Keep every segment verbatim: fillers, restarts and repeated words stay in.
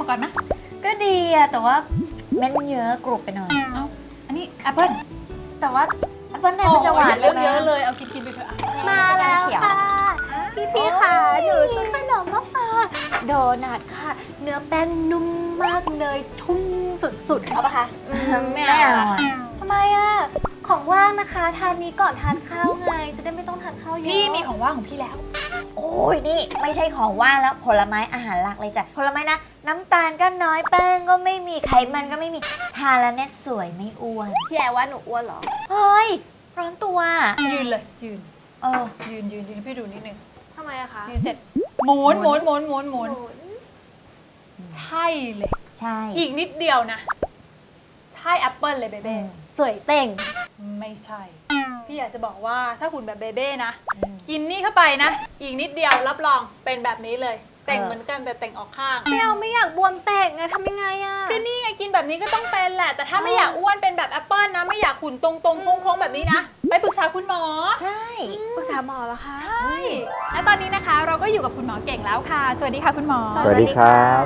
มาก่อนนะก็ดีอะแต่ว่าเม็ดมันเยอะกรุบไปหน่อยเอ้าอันนี้แอปเปิ้ลแต่ว่าแอปเปิ้ลเนี่ยมันจะหวานเยอะเยอะเลยเอากินกินไปเถอะมาแล้วค่ะพี่พี่ค่ะหนูซื้อขนมมาฝากโดนัทค่ะเนื้อแป้งนุ่มมากเนยชุ่มสุดๆเอาปะคะไม่เอาทำไมอะของว่างนะคะทานนี้ก่อนทานข้าวไงจะได้ไม่ต้องทานข้าวเยอะพี่มีของว่างของพี่แล้วโอ้ยนี่ไม่ใช่ของว่างแล้วผลไม้อาหารหลักเลยจ้ะผลไม้นะน้ำตาลก็น้อยแป้งก็ไม่มีไขมันก็ไม่มีทานแล้วเนี่ยสวยไม่อ้วนพี่แอว่าหนูอ้วนเหรอเฮ้ยร้อนตัวยืนเลยยืนเออยืนยืนยืนให้พี่ดูนิดนึงทำไมอะคะยืนเสร็จหมุนหมุนหมุนหมุนหมุนใช่เลยใช่อีกนิดเดียวนะใช่แอปเปิ้ลเลยเบเบ้สวยเต่งไม่ใช่พี่อยากจะบอกว่าถ้าหุ่นแบบเบเบ้นะกินนี่เข้าไปนะอีกนิดเดียวรับรองเป็นแบบนี้เลยแต่งเหมือนกันแต่แต่งออกข้างไม่เอาไม่อยากบวมแตกไงทำยังไงอะคือนี่ไงกินแบบนี้ก็ต้องเป็นแหละแต่ถ้าไม่อยากอ้วนเป็นแบบแอปเปิ้ลนะไม่อยากหุ่นตรงตรงโค้งๆแบบนี้นะไปปรึกษาคุณหมอใช่ปรึกษาหมอแล้วคะใช่และตอนนี้นะคะเราก็อยู่กับคุณหมอเก่งแล้วค่ะสวัสดีค่ะคุณหมอสวัสดีครับ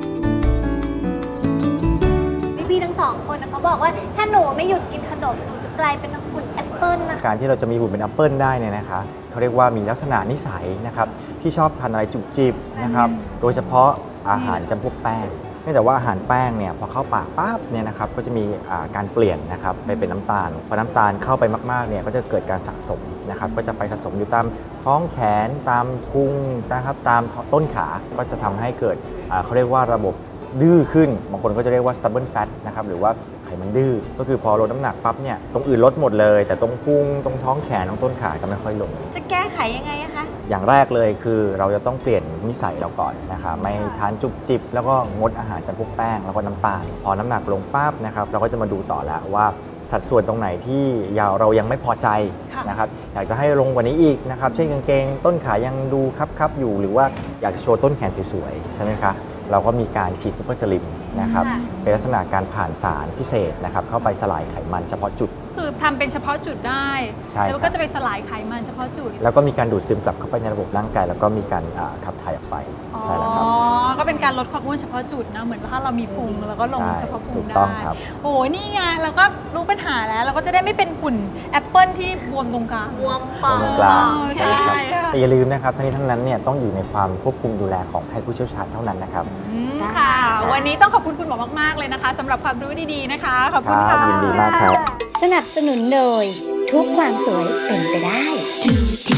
พี่ๆทั้งสองคนเขาบอกว่าถ้าหนูไม่หยุดกินขนมหนูจะกลายเป็นหุ่นแอปเปิ้ลนะการที่เราจะมีหุ่นเป็นแอปเปิ้ลได้เนี่ยนะคะเขาเรียกว่ามีลักษณะนิสัยนะครับที่ชอบทานอะไรจุบจิบนะครับโดยเฉพาะอาหารจำพวกแป้งเนื่องจากว่าอาหารแป้งเนี่ยพอเข้าปากปั๊บเนี่ยนะครับก็จะมีการเปลี่ยนนะครับไปเป็นน้ำตาลพอน้ำตาลเข้าไปมากๆเนี่ยก็จะเกิดการสะสมนะครับก็จะไปสะสมอยู่ตามท้องแขนตามพุงนะครับตามต้นขาก็จะทำให้เกิดเขาเรียกว่าระบบดื้อขึ้นบางคนก็จะเรียกว่า stubborn fat นะครับหรือว่าไขมันดื้อก็คือพอลดน้ำหนักปั๊บเนี่ยตรงอื่นลดหมดเลยแต่ตรงพุงตรงท้องแขนตรงต้นขาจะไม่ค่อยลงจะแก้ไขยังไงอะคะอย่างแรกเลยคือเราจะต้องเปลี่ยนนิสัยเราก่อนนะคะไม่ทานจุบจิบแล้วก็งดอาหารจำพวกแป้งแล้วก็น้ำตาลพอน้ำหนักลงปั๊บนะครับเราก็จะมาดูต่อแล้วว่าสัดส่วนตรงไหนที่เรายังไม่พอใจนะครับอยากจะให้ลงกว่านี้อีกนะครับเช่นกางเกงต้นขายังดูคับๆอยู่หรือว่าอยากจะโชว์ต้นแขนสวยๆใช่ไหมคะเราก็มีการฉีดซูเปอร์สลิมนะครับเป็นลักษณะการผ่านสารพิเศษนะครับเข้าไปสลายไขมันเฉพาะจุดคือทำเป็นเฉพาะจุดได้แล้วก็จะไปสลายไขมันเฉพาะจุดแล้วก็มีการดูดซึมกลับเข้าไปในระบบร่างกายแล้วก็มีการขับถ่ายออกไปใช่แล้วครับอ๋อก็เป็นการลดความอ้วนเฉพาะจุดนะเหมือนถ้าเรามีพุงแล้วก็ลงเฉพาะพุงได้โอ้นี่ไงเราก็รู้ปัญหาแล้วเราก็จะได้ไม่เป็นหุ่นแอปเปิ้ลที่บวมตรงกลางบวมปากกลางใช่ครับแต่อย่าลืมนะครับทั้งนี้ทั้งนั้นเนี่ยต้องอยู่ในความควบคุมดูแลของแพทย์ผู้เชี่ยวชาญเท่านั้นนะครับค่ะวันนี้ต้องขอบคุณคุณหมอมากๆเลยนะคะสำหรับความรู้ดีๆนะคะขอบคุณค่ะยินดีมากครับสนับสนุนโดยทุกความสวยเป็นไปได้